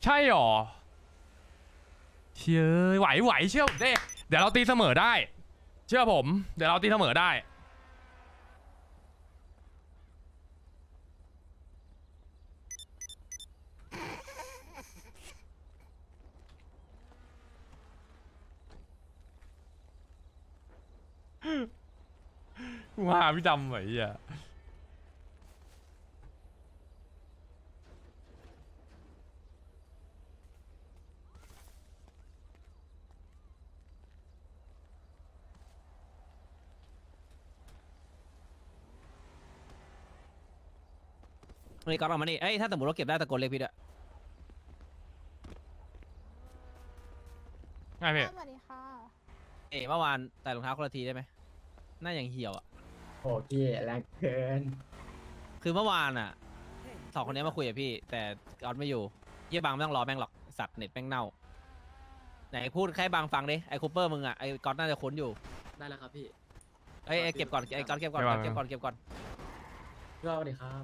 ช่หรอเชื่อไหวเชื่อผมดิเดี๋ยวเราตีเสมอได้เชื่อผมเดี๋ยวเราตีเสมอได้ว่าพี่ดำไหวอ่ะนี่ก่อนออกมานี่เอ้ยถ้าสมมติว่าเก็บได้ตะโกนเรียกพี่ด้วยไงพี่สวัสดีค่ะเมื่อวานใส่รองเท้าคนละทีได้ไหมหน้าอย่างเหี่ยวอ่ะโอ้พี่แรงเกินคือเมื่อวานอ่ะ2 คนนี้มาคุยกับพี่แต่ก๊อตไม่อยู่เยี่ยบางไม่ต้องรอแม่งหรอกสัตว์เน็ตแม่งเน่าไหนพูดแค่บางฟังดิไอ้คูเปอร์มึงอ่ะไอ้ก๊อตน่าจะคุ้นอยู่ได้แล้วครับพี่ไอ้เก็บก่อนไอ้ก๊อตเก็บก่อนเก็บก่อนสวัสดีครับ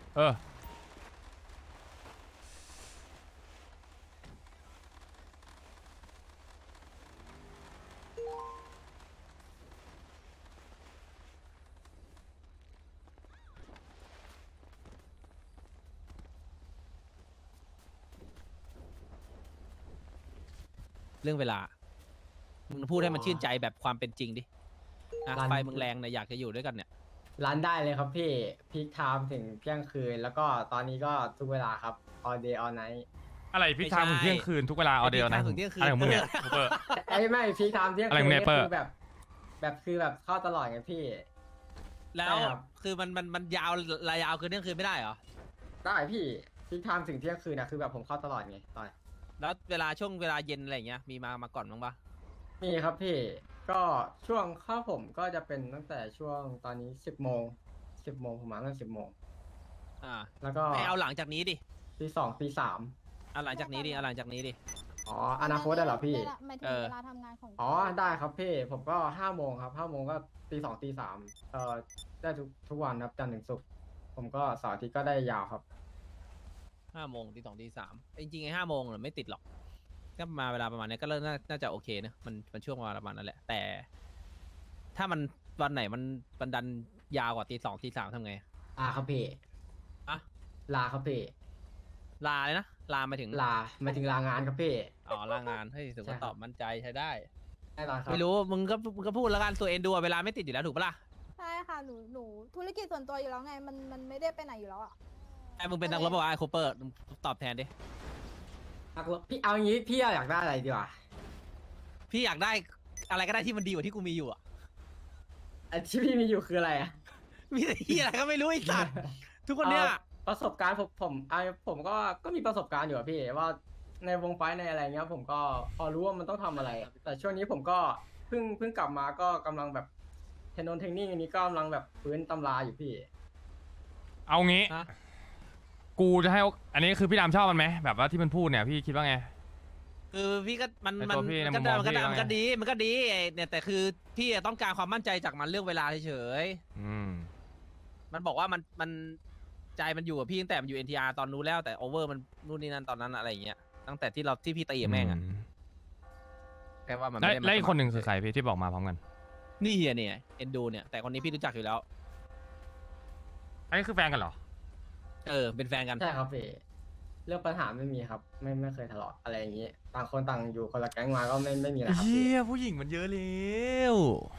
เรื่องเวลามึงพูดให้มันชื่นใจแบบความเป็นจริงดิไฟมึงแรงเนี่ยอยากจะอยู่ด้วยกันเนี่ยร้านได้เลยครับพี่พีคไทม์ถึงเที่ยงคืนแล้วก็ตอนนี้ก็ทุกเวลาครับ all day all night อะไรพี่ทำถึงเที่ยงคืนทุกเวลาเอาเดียวนะอะไรของมึงเนี่ยเปอร์ไม่พีคไทม์เที่ยงอะไรคืของเนี่ยเปอร์คือแบบคือแบบเข้าตลอดไงพี่แล้วใช่ครับคือมันยาวรายยาวคือเที่ยงคืนไม่ได้เหรอได้พี่พีคไทม์ถึงเที่ยงคืนนะคือแบบผมเข้าตลอดไงตอนแล้วช่วงเวลาเย็นอะไรอย่างเงี้ยมีมาก่อนบ้างปะมีครับพี่ก็ช่วงเข้าผมก็จะเป็นตั้งแต่ช่วงตอนนี้10 โมงประมาณ10 โมงแล้วก็ไม่เอาหลังจากนี้ดิตี 2ตี 3 เอาหลังจากนี้ดิเอาหลังจากนี้ดิอ๋ออนาคตได้เหรอพี่หมายถึงเวลาทำงานของอ๋อได้ครับพี่ผมก็5 โมงครับ5 โมงก็ตี 2ตี 3ได้ทุกวันครับจันทร์ถึงศุกร์ผมก็เสาร์อาทิตย์ก็ได้ยาวครับ 5 โมงตี 2ตี 3จริงๆไอ้5 โมงเนี่ยไม่ติดหรอกก็มาเวลาประมาณนี้ก็เริ่มน่าจะโอเคนะมันช่วงเวลาประมาณนั้นแหละแต่ถ้ามันวันไหนมันดันยาวกว่าตี 2ตี 3ทำไงครับพี่ลาครับพี่ลาเลยนะลามาถึงลามาถึงลางานครับพี่อ๋อลางานให้ถือว่าตอบมั่นใจใช้ได้แน่นอนครับไม่รู้มึงก็พูดแล้วกันตัวเองดูเวลาไม่ติดอยู่แล้วถูกปะล่ะใช่ค่ะหนูธุรกิจส่วนตัวอยู่แล้วไงมันไม่ได้ไปไหนอยู่แล้วอ่ะไอ้มึงเป็นนักรบบอกว่าไอ้คูเปอร์ตอบแทนดิพี่เอางี้พี่อยากได้อะไรดีกว่าพี่อยากได้อะไรก็ได้ที่มันดีกว่าที่กูมีอยู่อ่ะที่พี่มีอยู่คืออะไรมีแต่ที่อะไรก็ไม่รู้ไอ้สัตว์ทุกคนเนี่ยประสบการณ์ผมก็มีประสบการณ์อยู่อะพี่ว่าในวงไฟในอะไรเงี้ยผมก็พอรู้ว่ามันต้องทำอะไรแต่ช่วงนี้ผมก็เพิ่งกลับมาก็กำลังแบบเทคนิคอันนี้ก็กำลังแบบฟื้นตำราอยู่พี่เอางี้กูจะให้อันนี้คือพี่ดำชอบมันไหมแบบว่าที่มันพูดเนี่ยพี่คิดว่าไงคือพี่ก็มันก็ดีเนี่ยแต่คือพี่ต้องการความมั่นใจจากมันเรื่องเวลาเฉยมันบอกว่ามันใจมันอยู่กับพี่ตั้งแต่มันอยู่ NTR ตอนนู้นแล้วแต่โอเวอร์มันนู่นนี่นั่นตอนนั้นอะไรอย่างเงี้ยตั้งแต่ที่พี่ตีกับแม่งอะแค่ว่ามันไม่ได้แล้วอีกคนหนึ่งคือใครพี่ที่บอกมาพร้อมกันนี่เฮียเนี่ยเอ็นดูเนี่ยแต่คนนี้พี่รู้จักอยู่แล้วอันนี้คือแฟนกันเหรอเป็นแฟนกันใช่ครับพี่เรื่องปัญหาไม่มีครับไม่เคยทะเลาะอะไรอย่างนี้ต่างคนต่างอยู่คนละแก๊งมาก็ไม่มีอะไรครับเฮียผู้หญิงมันเยอะแล้ว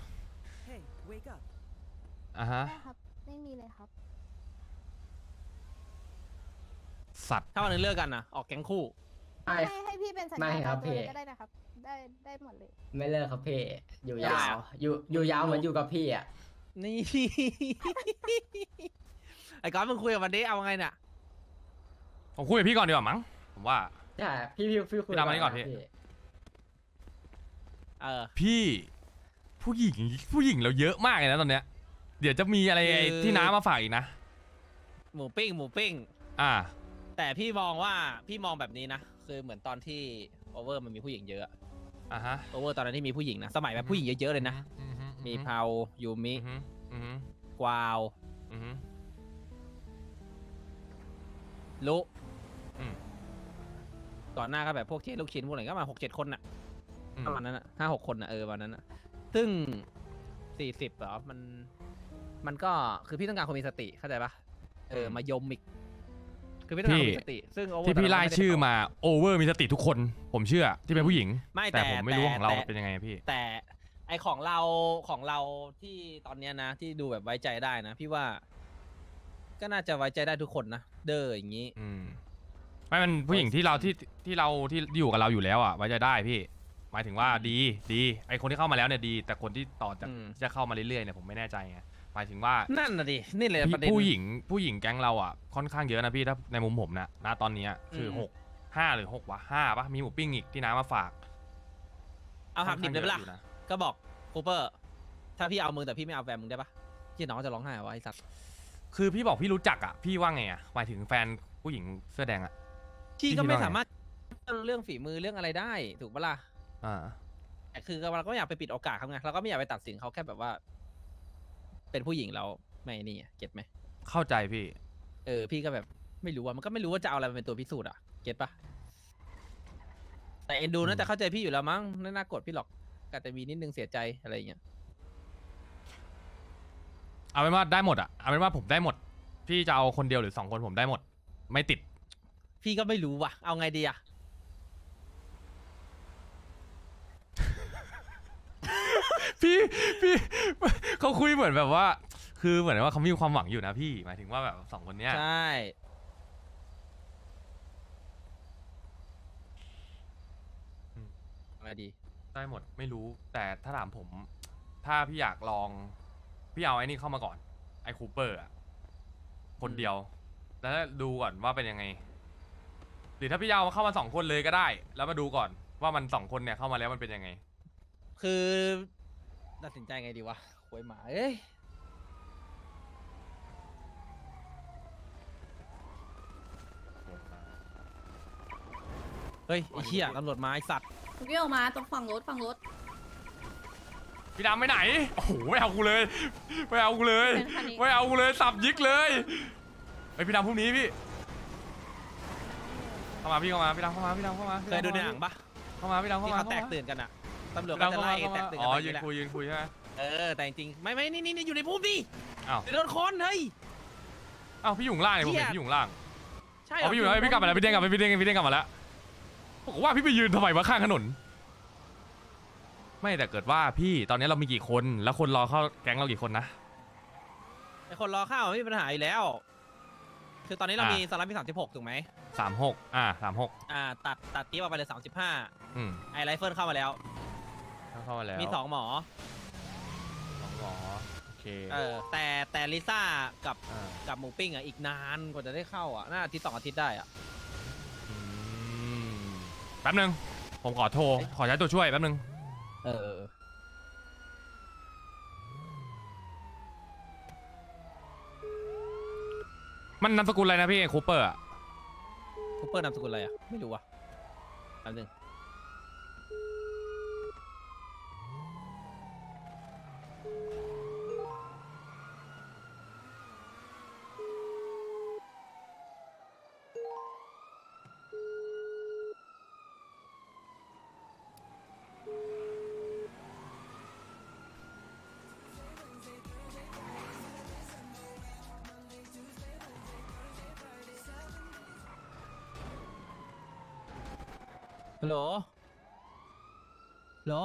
ฮะครับไม่มีเลยครับสัตว์ถ้าวันนึงเลิกกันนะออกแก๊งคู่ให้พี่เป็นสัญญาณก็ได้นะครับได้หมดเลยไม่เลิกครับพี่อยู่ยาวอยู่ยาวเหมือนอยู่กับพี่อ่ะนี่ไอ้ก้อนมึงคุยกับมันดิเอาไงเนี่ยผมคุยกับพี่ก่อนดีกว่ามั้งผมว่าใช่พี่คุยกับมันก่อนพี่พี่ผู้หญิงเราเยอะมากเลยนะตอนเนี้ยเดี๋ยวจะมีอะไรที่น้ามาฝากอีกนะหมูปิ้งแต่พี่มองแบบนี้นะคือเหมือนตอนที่โอเวอร์มันมีผู้หญิงเยอะโอเวอร์ตอนนั้นที่มีผู้หญิงนะสมัยแบบผู้หญิงเยอะๆเลยนะมีเพายูมิกวาวลุก่อนหน้าก็แบบพวกที่ลูกชิ้นพวกอะไรก็มา6-7 คนน่ะอืมประมาณนั้นน่ะ5-6 คนน่ะวันนั้นน่ะซึ่ง40เหรอมันก็คือพี่ต้องการคนมีสติเข้าใจปะมายมอีกคือพี่ต้องการคนมีสติซึ่ง over ที่พี่ไล่ชื่อมาโอเวอร์มีสติทุกคนผมเชื่อที่เป็นผู้หญิงไม่แต่ผมไม่รู้ของเราแต่เป็นยังไงพี่แต่ไอของเราที่ตอนเนี้ยนะที่ดูแบบไว้ใจได้นะพี่ว่า ก็น่าจะไว้ใจได้ทุกคนนะเด้ออย่างนี้ไม่มันผู้หญิงที่เราที่อยู่กับเราอยู่แล้วอ่ะไว้ใจได้พี่หมายถึงว่าดีไอคนที่เข้ามาแล้วเนี่ยดี แต่คนที่ต่อจากอืมจะเข้ามาเรื่อยๆเนี่ยผมไม่แน่ใจไงหมายถึงว่านั่นน่ะดินี่เลยประเด็นผู้หญิงแก๊งเราอ่ะค่อนข้างเยอะนะพี่ถ้าในมุมผมนะตอนนี้คืออืม 5 หรือ 6 วะ 5ปะมีหมูปิ้งอีกที่น้ามาฝากเอาหักดิบเลยปะล่ะค่อนข้างเยอะอยู่นะก็บอกคูเปอร์ ถ้าพี่เอามึงแต่พี่ไม่เอาแฟนมึงได้ปะที่น้องจะร้องไห้วะไอ้สัตว์คือพี่บอกพี่รู้จักอ่ะพี่ว่าไงอ่ะหมายถึงแฟนผู้หญิงเสื้อแดงอ่ะพี่ก็ไม่พี่ว่าไงสามารถเรื่องฝีมือเรื่องอะไรได้ถูกปะล่ะอ่าแต่คือเราก็ไม่อยากไปปิดโอกาสเขาไงเราก็ไม่อยากไปตัดสินเขาแค่แบบว่า เป็นผู้หญิงเราไม่นี่ไงเก็ตไหมเข้าใจพี่พี่ก็แบบไม่รู้ว่ามันก็ไม่รู้ว่าจะเอาอะไรมาเป็นตัวพิสูจน์อ่ะเก็ตปะแต่เอ็นดูน่าจะเข้าใจพี่อยู่แล้วมั้งไม่น่ากดพี่หรอกก็แต่มีนิดนึงเสียใจอะไรอย่างเงี้ยเอาเป็นว่าได้หมดอ่ะเอาเป็นว่าผมได้หมด พี่จะเอาคนเดียวหรือ2 คนผมได้หมด ไม่ติดพี่ก็ไม่รู้ว่ะเอาไงดีอะพี่เขาคุยเหมือนแบบว่า คือเหมือนว่าเขามีความหวังอยู่นะพี่หมายถึงว่าแบบ2 คนเนี้ยใช่เอาไงดีได้หมดไม่รู้แต่ถ้าถามผม ถ้าพี่อยากลองพี่เอาไอ้นี่เข้ามาก่อนไอ้คูเปอร์อะคนเดียว แล้วดูก่อนว่าเป็นยังไง หรือถ้าพี่เอาเข้ามา2 คนเลยก็ได้ แล้วมาดูก่อนว่ามัน2 คนเนี่ยเข้ามาแล้วมันเป็นยังไงคือตัดสินใจไงดีวะควยหมาเอ้ยเฮ้ยไอ้เหี้ยตำรวจมาไอ้สัตว์วิ่งออกมาตรงฝั่งรถพี่ดำไปไหนโอ้โหไม่เอากูเลยไม่เอากูเลยเป็นคันนี้ไม่เอากูเลยสับยิกเลยไอพี่ดำพรุ่งนี้พี่เข้ามาพี่เข้ามาพี่ดำเข้ามาพี่ดำเข้ามาเคยดูในหนังปะเข้ามาพี่ดำเข้าที่มาเขาแตกตื่นกันอะตำรวจพี่ก็ดำจะเข้าไล่มาแตกตื่นอ๋กัอน ยืนแหละคุยใช่ไหมแต่จริงๆไม่อยู่ในพุ่มดิอ้าวเดี๋ยวโดนคนเฮ้ยอ้าวพี่อยู่ข้างล่างเนี่ยผมเห็นพี่อยู่ข้างล่างใช่อ๋อพี่อยู่แล้วพี่กลับมาแล้วพี่เด้งกลับมาพี่เด้งกลับมาแล้วผมว่าพี่ไปยืนทำไมวะข้างถนนไม่แต่เกิดว่าพี่ตอนนี้เรามีกี่คนแล้วคนรอเข้าแก๊งเรากี่คนนะไอคนรอข้าวไม่มีปัญหาอยู่แล้ว คือตอนนี้เรามีสล็อตมี36ถูกไหม 36 36 ตัดตีออกไปเลย35 อืมไอไรเฟิลเข้ามาแล้วเข้ามาแล้วมี2 หมอ 2 หมอโอเคแต่ลิซ่ากับอ่ากับหมูปิ้งอ่ะอีกนานกว่าจะได้เข้าอ่ะน่าอาทิตย์2 อาทิตย์ได้อ่ะอืมแป๊บนึงผมขอโทรขอใช้ตัวช่วยแป๊บนึงมันนามสกุลอะไรนะพี่คูเปอร์อะคูเปอร์นามสกุลอะไรอ่ะไม่รู้อ่ะแป๊บนึงฮัลโหลเหรอ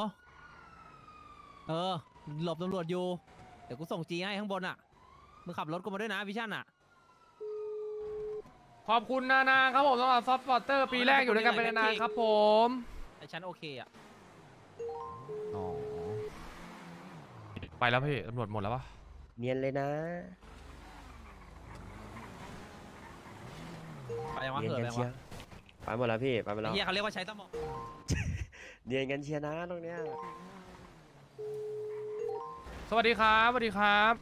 หลบตำรวจอยู่เดี๋ยวกูส่งจีให้ข้างบนอ่ะมึงขับรถกูมาด้วยนะวิชั่นอ่ะขอบคุณนาครับผมสำหรับซอฟต์พอร์เตอร์ปีแรกอยู่ด้วยกันเป็นนานครับผมไอฉันโอเคอ่ะอ๋อไปแล้วพี่ตำรวจหมดแล้วปะเนียนเลยนะไปยังวะเนียนเหินกันไปยังเชียวะไปหมดแล้วพี่ไปหมดไอ้แล้วเฮียเขาเรียกว่าใช้สมองเนียนกันเชียร์นะตรงเนี้ยสวัสดีครับสวัสดีครับ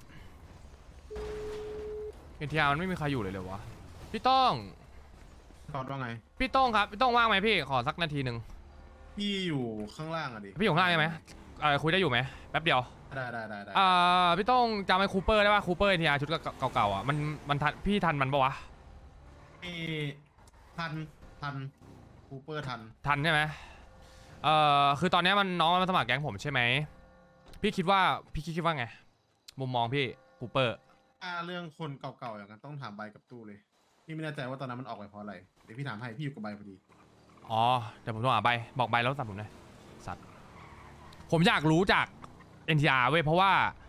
เอ็นทีอาร์มันไม่มีใครอยู่เลยเลยวะพี่ต้องตอนว่าไงพี่ต้องครับพี่ต้องว่างไหมพี่ขอสักนาทีหนึ่งพี่อยู่ข้างล่างอะดิพี่อยู่ข้างล่างใช่ไหมคุยได้อยู่ไหมแป๊บเดียวได้พี่ต้องจำไอ้คูเปอร์ได้ป่ะคูเปอร์เอ็นทีอาร์ชุดเก่าๆอ่ะมันทันพี่ทันมันปะวะพี่พันคูเปอร์ทันทันใช่ไหมคือตอนนี้น้องมันมาสมัครแก๊งผมใช่ไหมพี่คิดว่าไงมุมมองพี่คูเปอร์เรื่องคนเก่าๆอย่างนั้นต้องถามใบกับตู้เลยพี่ไม่แน่ใจว่าตอนนั้นมันออกไปเพราะอะไรเดี๋ยวพี่ถามให้พี่อยู่กับใบพอดีอ๋อเดี๋ยวผมโทรหาใบบอกใบแล้วสั่งผมหน่อยสัตว์ผมอยากรู้จาก NTR เว้ยเพราะว่า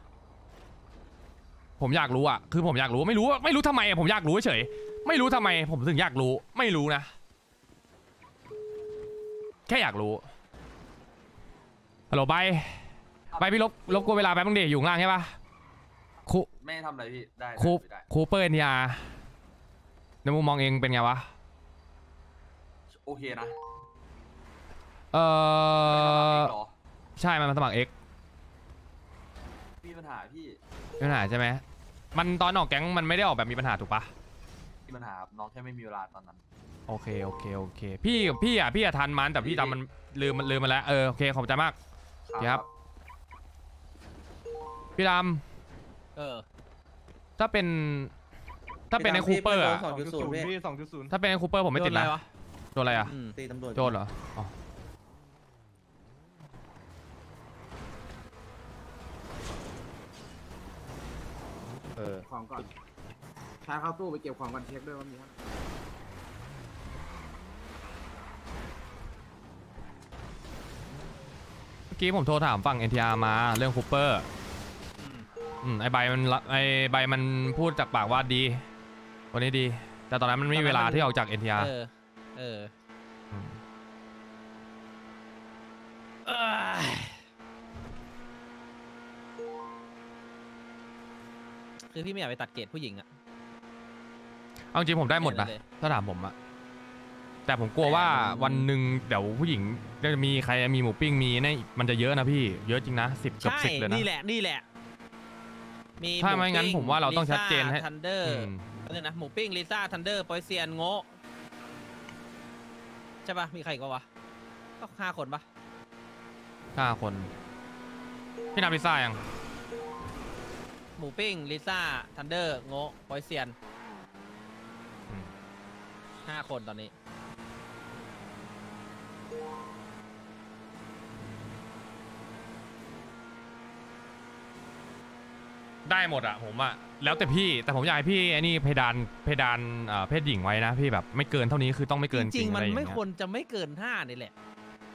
ผมอยากรู้อะคือผมอยากรู้ไม่รู้ทำไมอะผมอยากรู้เฉยไม่รู้ทำไมผมถึงอยากรู้ไม่รู้นะแค่อยากรู้ฮัลโหลใบพี่ลบกวนเวลาแป๊บนึงดิอยู่ข้างล่างใช่ปะไม่ทำอะไรพี่ได้คูเปอร์ NTR ในมุมมองเองเป็นไงวะโอเคนะเออหรอใช่มันมาสมัคร X มีปัญหาพี่มีปัญหาใช่ไหมมันตอนออกแก๊งมันไม่ได้ออกแบบมีปัญหาถูกปะมีปัญหาน้องแค่ไม่มีเวลาตอนนั้นโอเคพี่อะทันมันแต่พี่จำมันลืมมันแล้วโอเคขอบใจมากครับพี่ดำถ้าเป็นในคูเปอร์อะ 2.0 ถ้าเป็นในคูเปอร์ผมไม่ติดนะโดนอะไรอะตีตำรวจโจรเหรออ๋อของก่อนใช้เข้าตู้ไปเก็บของก่อนเช็คด้วยว่ามีเมื่อกี้ผมโทรถามฝั่ง NTR มาเรื่องคูเปอร์ไอใบมันพูดจากปากว่าดีวันนี้ดี แต่ตอนนั้นมันไม่มีเวลาที่ออกจาก NTR คือพี่ไม่อยากไปตัดเกรดผู้หญิงอะเอาจริงผมได้หมดนะถ้าถามผมอะแต่ผมกลัวว่าวันหนึ่งเดี๋ยวผู้หญิงจะมีใครมีหมูปิ้งมีเนี่ยมันจะเยอะนะพี่เยอะจริงนะ10 เกือบ 10เลยนะนี่แหละมีถ้าไม่งั้นผมว่าเราต้องชัดเจนให้ทันเดอร์เนี่ยนะหมูปิ้งลิซ่าทันเดอร์ปอยเซียนโง่ใช่ปะมีใครอีก็วะก็5 คนปะ 5 คนพี่นับลิซ่ายังหมูปิ้งลิซ่าทันเดอร์โง่ปอยเซียน5 คนตอนนี้ได้หมดอะผมอะแล้วแต่พี่แต่ผมอยากให้พี่ไอ้นี่เพดานเพศหญิงไว้นะพี่แบบไม่เกินเท่านี้คือต้องไม่เกินจริงๆอะมันไรอย่างไม่เงี้ยควรจะไม่เกิน5นี่แหละ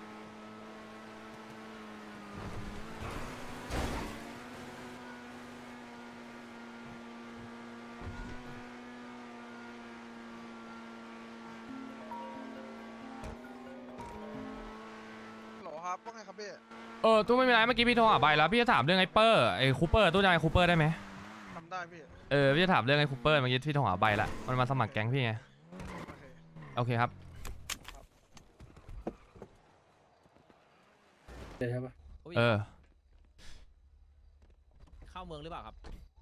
ครับว่าไงครับพี่ตู้ไม่เป็นไรเมื่อกี้พี่โทรหาใบแล้วพี่จะถามเรื่องไอ้เปอร์ไอ้คูเปอร์ตู้จะไอ้คูเปอร์ได้ไหมทำได้พี่พี่จะถามเรื่องไอ้คูเปอร์เมื่อกี้พี่โทรหาใบละมันมาสมัครแก๊งพี่ไงโอเคครับเข้าเมืองหรือเปล่าครับ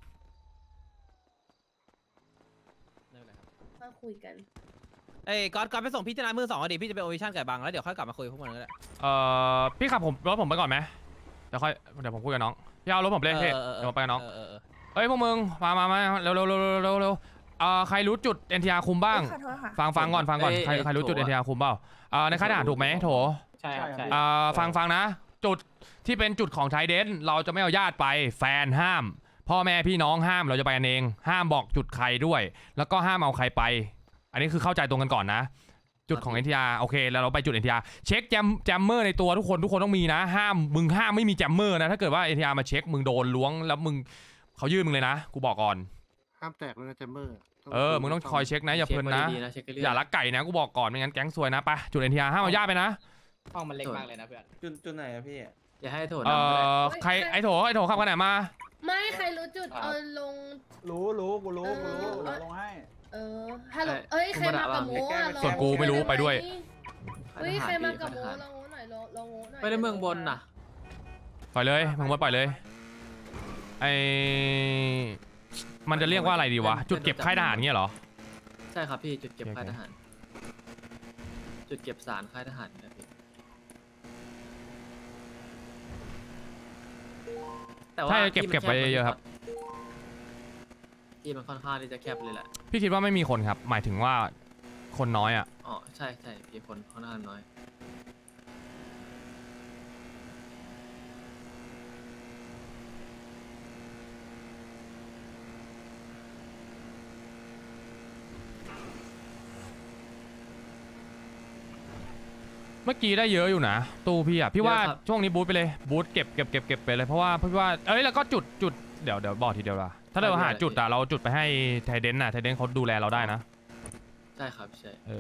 ไม่เป็นไรครับมาคุยกันเอ้ยก๊อตไปส่งพี่ที่ร้านมือ 2อดีพี่จะไปโอวิชั่นกับบังแล้วเดี๋ยวค่อยกลับมาคุยกับพวกมันก็ได้พี่ขับรถผมไปก่อนไหมเดี๋ยวผมคุยกับน้องพี่เอารถผมเลยพี่เดี๋ยวผมไปกับน้องเฮ้ยพวกมึงมาเร็วใครรู้จุด NTR คุมบ้างฟังก่อนใครรู้จุด NTR คุมเปล่าในค่ายทหารถูกไหมโถใช่ครับใช่ฟังนะจุดที่เป็นจุดของไทเดนเราจะไม่เอาญาติไปแฟนห้ามพ่อแม่พี่น้องห้ามเราจะไปกันเองห้ามบอกจุดใครด้วยแล้วก็ห้ามเอาใครไปอันนี้คือเข้าใจตรงกันก่อนนะจุดของ NTR โอเคแล้วเราไปจุด NTR เช็คแจมเมอร์ในตัวทุกคนต้องมีนะห้ามไม่มีแจมเมอร์นะถ้าเกิดว่า NTR มาเช็คมึงโดนล้วงแล้วเขายื่นมึงเลยนะกูบอกก่อนห้ามแตกเลยนะแจมเมอร์มึงต้องคอยเช็คนะอย่าเพลินนะอย่าลักไก่นะกูบอกก่อนไม่งั้นแก๊งซวยนะไปจุด NTR ห้ามเอาญาติไปนะห้องมันเล็กมากเลยนะเพื่อนจุดไหนอะพี่อย่าให้โถใครไอ้โถขับกันไหนมาไม่ใครรู้จุดลงรู้กูรู้ลงให้ฮัลโหลใครมากับโมส่วนกูไม่รู้ไปด้วยใครมากับโมลองโมหน่อยลองโมหน่อยไปในเมืองบนน่ะปล่อยเลยมึงมาปล่อยเลยมันจะเรียกว่าอะไรดีวะจุดเก็บค่ายทหารเงี้ยเหรอใช่ครับพี่จุดเก็บค่ายทหารจุดเก็บสารค่ายทหารครับพี่ใช่เก็บไว้เยอะครับที่มันค่อนข้างที่จะแคบเลยแหละพี่คิดว่าไม่มีคนครับหมายถึงว่าคนน้อยอ่ะอ๋อใช่ใช่พี่คนค่อนข้างน้อยเมื่อกี้ได้เยอะอยู่นะตู้พี่อ่ะพี่ว่าเยอะครับช่วงนี้บูทไปเลยบูทเก็บไปเลยเพราะว่าพี่ว่าเอ้ยแล้วก็จุดเดี๋ยวบอกทีเดียวละถ้าเราหาจุดอ่ะเราจุดไปให้ไทเดนน่ะไทเดนเขาดูแลเราได้นะใช่ครับใช่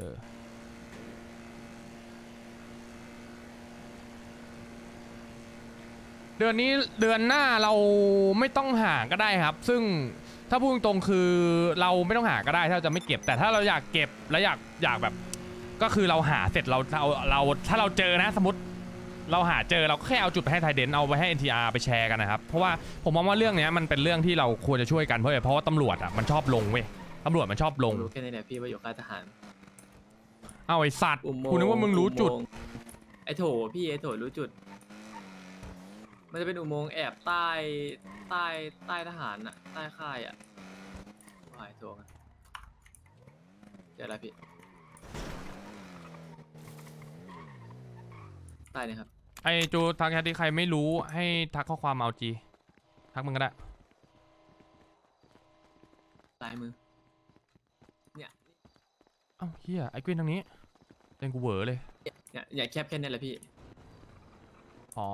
เดือนนี้เดือนหน้าเราไม่ต้องหาก็ได้ครับ ซึ่งถ้าพูดตรงๆคือเราไม่ต้องหาก็ได้ถ้าเราจะไม่เก็บแต่ถ้าเราอยากเก็บและอยากแบบก็คือเราหาเสร็จเราถ้าเราเจอนะสมมติเราหาเจอเราก็แค่เอาจุดไปให้ไทเดนเอาไปให้ NTR ไปแชร์กันนะครับเพราะว่าผมมองว่าเรื่องนี้มันเป็นเรื่องที่เราควรจะช่วยกันเพราะว่าตำรวจอ่ะมันชอบลงเว้ยตำรวจมันชอบลงรู้แค่นี้เนี่ยพี่ว่าอยู่ค่ายทหารเอาไอ้สัตว์อุโมงค์คุณนึกว่ามึงรู้จุดอุโมงค์ไอ้โถพี่ไอ้โถรู้จุด มันจะเป็นอุโมงค์แอบใต้ทหารอะใต้ค่ายอะหายโถกันเจออะไรพี่ใต้เนี่ยครับไอ้จูทักแชทที่ใครไม่รู้ให้ทักข้อความมาเอาจีทักมึงก็ได้ซ้ายมือเนี่ยเอ้าเฮียไอ้กวินทางนี้เป็นกูเหวอเลยเนี่ยอย่าแคบแค่นี้แหละพี่อ๋อ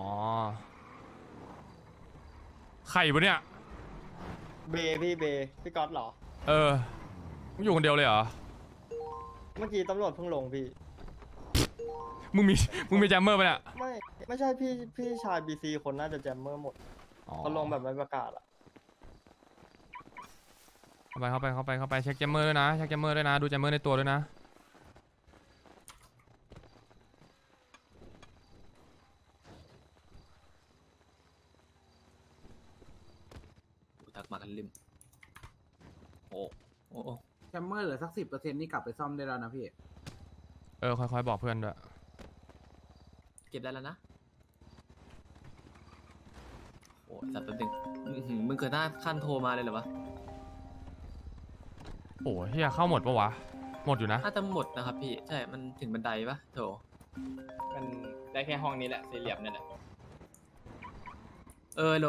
ใครวะเนี่ยเบพี่ก๊อตเหรอมึงอยู่คนเดียวเลยเหรอเมื่อกี้ตำรวจเพิ่งลงพี่มึงมีแจมเมอร์ปะเนี่ยไม่ใช่พี่ชายบีซีคนน่าจะแจมเมอร์หมดอ๋อเขาลงแบบไม่ประกาศอะเข้าไปเช็คแจมเมอร์ด้วยนะเช็คแจมเมอร์ด้วยนะดูแจมเมอร์ในตัวด้วยนะทักมากันริมโอ้โอ้แคมเมอร์เหลือสัก10%นี่กลับไปซ่อมได้แล้วนะพี่ค่อยๆบอกเพื่อนด้วยเก็บได้แล้วนะโอ้สัตว์ตัวหนึ่งมึงเคยหน้าขั้นโทรมาเลยเหรอวะโอ้เฮียเข้าหมดปะวะหมดอยู่นะน่าจะหมดนะครับพี่ใช่มันถึงบันไดปะโถมันได้แค่ห้องนี้แหละสี่เหลี่ยมนี่แหละโล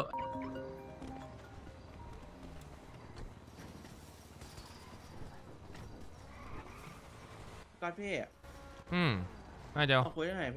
ก๊อตพี่น่าจะคุยได้ไหน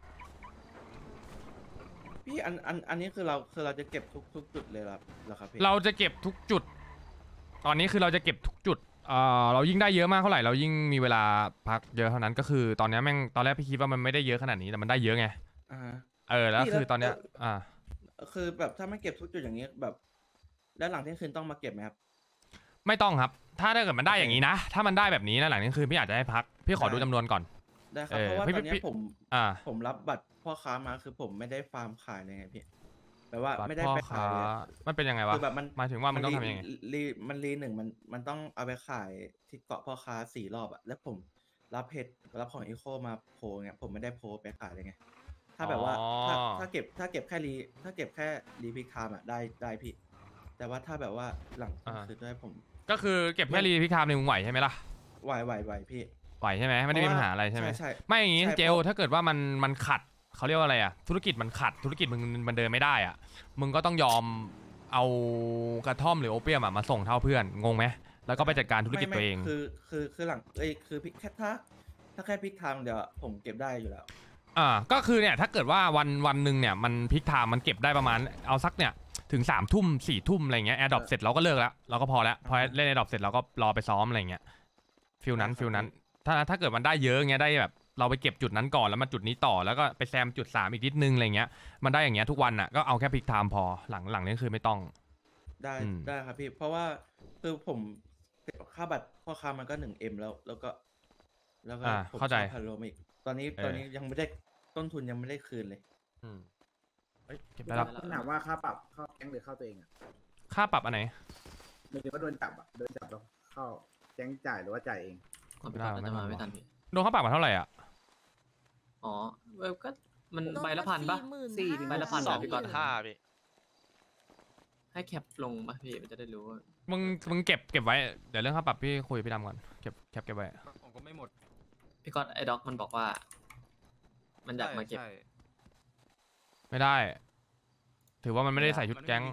พี่อันนี้คือเราจะเก็บทุกจุดเลยเหรอครับพี่เราจะเก็บทุกจุด ตอนนี้คือเราจะเก็บทุกจุดเรายิ่งได้เยอะมากเท่าไหร่เรายิ่งมีเวลาพักเยอะเท่านั้นก็คือตอนนี้แม่งตอนแรกพี่คิดว่ามันไม่ได้เยอะขนาดนี้แต่มันได้เยอะไงแล้วคือตอนเนี้ยคือแบบถ้าไม่เก็บทุกจุดอย่างนี้แบบแล้วหลังเที่ยงคืนต้องมาเก็บไหมครับไม่ต้องครับถ้าเกิดมันได้อย่างนี้นะถ้ามันได้แบบนี้นะหลังนี้คือพี่อาจจะให้พักพี่ขอดูจำนวนก่อนได้ครับเพราะว่าตอนนี้ผมรับบัตรพ่อค้ามาคือผมไม่ได้ฟาร์มขายเลยไงพี่แปลว่าไม่ได้ไปขายเลยมันเป็นยังไงวะคือแบบมันหมายถึงว่ามันต้องทำยังไงรีหนึ่งมันต้องเอาไปขายที่เกาะพ่อค้า4 รอบอะแล้วผมรับรับของอีโคมาโพลเงี้ยผมไม่ได้โพลไปขายเลยไงถ้าแบบว่าถ้าเก็บแค่รีพิคามอะได้พี่ แต่ว่าถ้าแบบว่าหลังคือด้วยผมก็คือเก็บแค่รีพิคามในมึงไหวใช่ไหมล่ะไหวพี่ไหวใช่ไหมไม่ได้มีปัญหาอะไรใช่ไหมใช่ไม่อย่างงี้ใช่เจลถ้าเกิดว่ามันขัดเขาเรียกว่าอะไรอะธุรกิจมันขัดธุรกิจมันเดินไม่ได้อะมึงก็ต้องยอมเอากระท่อมหรือโอเปียมมาส่งเท่าเพื่อนงงไหมแล้วก็ไปจัดการธุรกิจตัวเองคือหลังคือแค่ถ้าแค่พิกทางเดี๋ยวผมเก็บได้อยู่แล้วก็คือเนี่ยถ้าเกิดว่าวันหนึ่งเนี่ยมันพิกไทม์มันเก็บได้ประมาณเอาสักเนี่ยถึง3 ทุ่ม4 ทุ่มอะไรเงี้ยแอร์ดรอปเสร็จเราก็เลิกแล้วเราก็พอแล้วพอเล่นแอร์ดรอปเสร็จเราก็รอไปซ้อมอะไรเงี้ยฟิลนั้นถ้าเกิดมันได้เยอะเงี้ยได้แบบเราไปเก็บจุดนั้นก่อนแล้วมาจุดนี้ต่อแล้วก็ไปแซมจุด3อีกนิดนึงอะไรเงี้ยมันได้อย่างเงี้ยทุกวันอ่ะก็เอาแค่พิกไทม์พอหลังนี้คือไม่ต้องได้ครับพี่เพราะว่าคือผมค่าบัตรพ่อค้ามันก็1Mแล้วก็ผมพันโลอีกตอนนี้ยังไม่ได้ต้นทุนยังไม่ได้คืนเลยเก็บได้แล้วถามว่าค่าปรับเข้าแก๊งหรือเข้าตัวเองอะค่าปรับอันไหนไม่ถึงว่าโดนจับแล้วเข้าแก๊งจ่ายหรือว่าจ่ายเองไม่ทันจะมาไม่ทันพี่โดนค่าปรับมาเท่าไหร่อ่ะอ๋อก็มันใบละพันปะ 40,000 ใบละพัน 2 ก่อน 5 พี่ให้แคปลงปะพี่มันจะได้รู้ว่ามึงเก็บไว้เดี๋ยวเรื่องค่าปรับพี่คุยพี่ดำก่อนเก็บไว้ผมก็ไม่หมดพี่ก๊อตไอ้ด็อกมันบอกว่า มันอยากมาเก็บไม่ได้ ถือว่ามันไม่ได้ใส่ชุดแก๊ง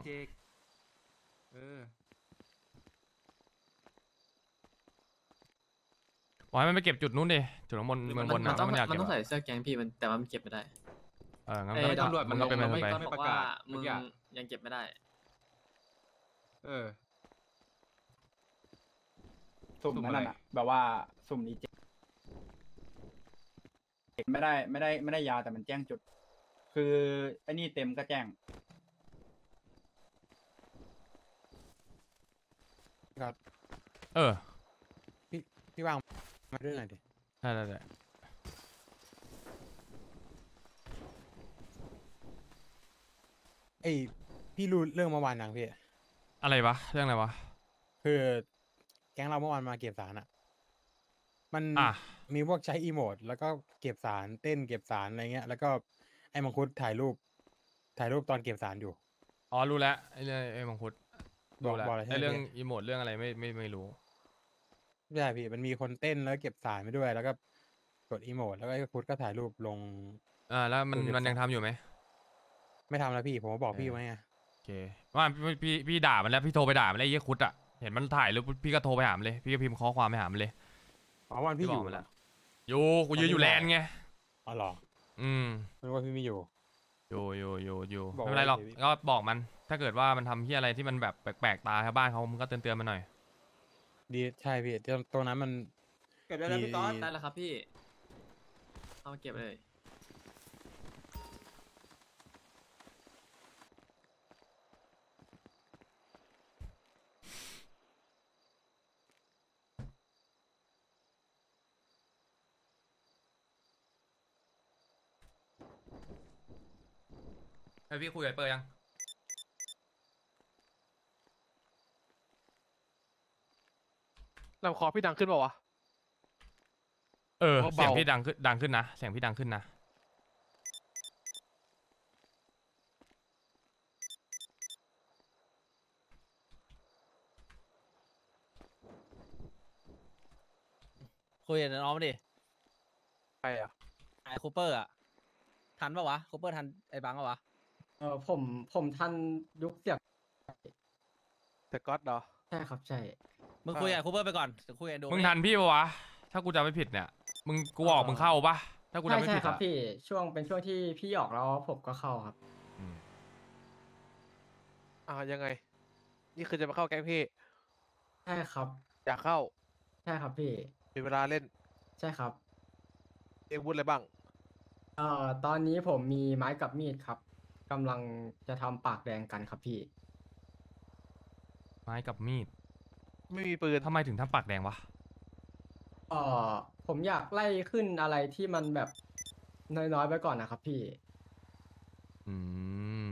บอกให้มันไปเก็บจุดนู้นดิจุดข้างบนเมืองบนมันะต้องมันอยากมันเก็บต้องอะใส่เสื้อแก๊งพี่มันแต่ว่ามันเก็บไม่ได้งั้นไอ้ก็ตำรวจมันก็เป็นไปพี่ไปก๊อตบอกว่ามึงยังเก็บไม่ได้สุ่มนั่นน่ะแบบว่าสุ่มรีเจ็คไม่ได้ยาวแต่มันแจ้งจุด คือไอ้นี่เต็มก็แจ้งพี่วางมาด้วยหน่อยดิได้พี่รู้เรื่องเมื่อวานยังพี่อะไรวะเรื่องอะไรวะคือแก๊งเราเมื่อวานมาเก็บสารมันอ่ะมีพวกใช้อีโมดแล้วก็เก็บสารเต้นเก็บสารอะไรเงี้ย แล้วก็ไอ้มังคุดถ่ายรูปตอนเก็บสารอยู่อ๋อรู้แล้วไอ้เรื่องไอ้มังคุดรู้แล้วบอกอะไรใช่ไหมไอ้เรื่องพี่อีโมดเรื่องอะไรไม่รู้ไม่ใช่พี่มันมีคนเต้นแล้วเก็บสารไปด้วย แล้วก็กดอีโมดแล้วก็ไอ้มังคุดก็ถ่ายรูปลงแล้วมันเก็บมันยังทำอยู่ไหมไม่ทำแล้วพี่ผมก็บอกพี่ไว้ไงโอเคว่าพี่ด่ามันแล้วพี่โทรไปด่ามันแล้วไอ้เหี้ยคุดอ่ะเห็นมันถ่ายรูปพี่ก็โทรไปหามันเลยพี่ก็พิมพ์ข้อความไปหามันเลยอ๋อวันพี่อยู่บอกมันแล้แล้ว วอยู่กูยืนอยู่แลนด์ไงอ๋อเหรออืมไม่รู้ว่าพี่ไม่อยู่อยู่บอกไม่เป็นไรหรอกไว้เฉยก็บอกมันถ้าเกิดว่ามันทำเฮียอะไรที่มันแบบแปลกๆตาชาวบ้านเขามันก็เตือนมันหน่อยดีใช่พี่ตรงนั้นมันเก็บได้แล้วพี่ก๊อตได้แล้วครับพี่เอามาเก็บเลยไอพี่คุยกับเปิดยังลำคอพี่ดังขึ้นเปล่าวะเสียงพี่ดังขึ้นนะเสียงพี่ดังขึ้นนะคุยกับน้องมาดิใครอ่ะไอ้คูเปอร์อะทันปะวะคูเปอร์ทันไอ้บังปะวะผมทันยุคเสียบแต่ก๊อตเหรอใช่ครับใช่มึงคุยกับคูเปอร์ไปก่อนเดี๋ยวคุยกับโดมึงทันพี่ปะวะถ้ากูจำไม่ผิดเนี่ยมึงกูออกมึงเข้าปะถ้ากูจำไม่ใช่ผิดครับอะพี่เป็นช่วงที่พี่ออกแล้วผมก็เข้าครับอืมยังไง นี่คือจะมาเข้าแก๊งพี่ใช่ครับอยากเข้าใช่ครับพี่มีเวลาเล่นใช่ครับเอ็งวุฒิอะไรบ้างตอนนี้ผมมีไม้กับมีดครับกำลังจะทำปากแดงกันครับพี่ไม้กับมีดไม่มีปืนทำไมถึงทำปากแดงวะผมอยากไล่ขึ้นอะไรที่มันแบบน้อยๆไปก่อนนะครับพี่อืม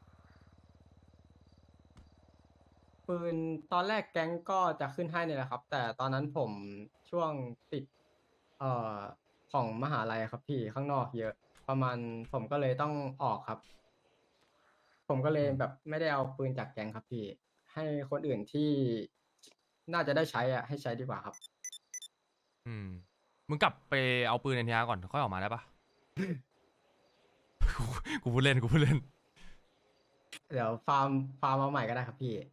ปืนตอนแรกแก๊งก็จะขึ้นให้เนี่ยแหละครับ แต่ตอนนั้นผมช่วงติดของมหาลัยครับพี่ข้างนอกเยอะ ประมาณผมก็เลยต้องออกครับ ผมก็เลยแบบไม่ได้เอาปืนจากแก๊งครับพี่ ให้คนอื่นที่น่าจะได้ใช้ให้ใช้ดีกว่าครับมึงกลับไปเอาปืนในทีอาก่อนค่อยออกมาได้ปะ กูพูดเล่นเดี๋ยวฟาร์มเอาใหม่ก็ได้ครับพี่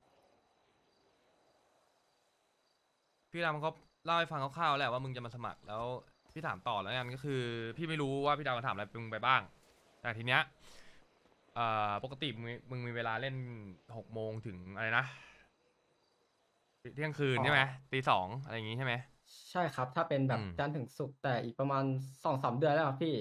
พี่ดำเขาเล่าให้ฟังคร่าวๆแหละว่ามึงจะมาสมัครแล้วพี่ถามต่อแล้วกันก็คือ พี่ไม่รู้ว่าพี่ดำมาถามอะไรมึงไปบ้าง แต่ทีเนี้ยปกติมึงมีเวลาเล่น6 โมงถึงอะไรนะเที่ยงคืนใช่ไหมตี 2อะไรอย่างงี้ใช่ไหมใช่ครับ ถ้าเป็นแบบจันทร์ถึงศุกร์แต่อีกประมาณ2-3 เดือนแล้วครับพี่